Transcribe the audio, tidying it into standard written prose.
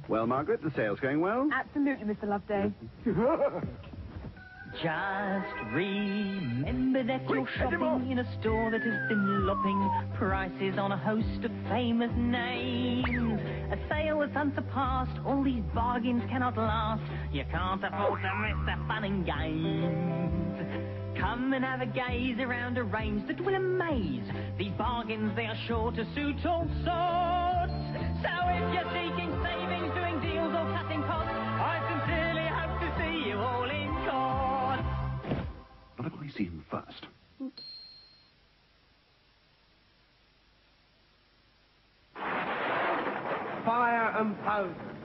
Well, Margaret, the sale's going well? Absolutely, Mr. Loveday. Just remember that you're shopping in a store that has been lopping prices on a host of famous names. A sale that's unsurpassed, all these bargains cannot last. You can't afford to miss the fun and games. Come and have a gaze around a range that will amaze. These bargains, they are sure to suit all sorts. So if you're seeking savings, doing deals or cutting costs, I sincerely hope to see you all in court. Not if I see him first. Fire and post.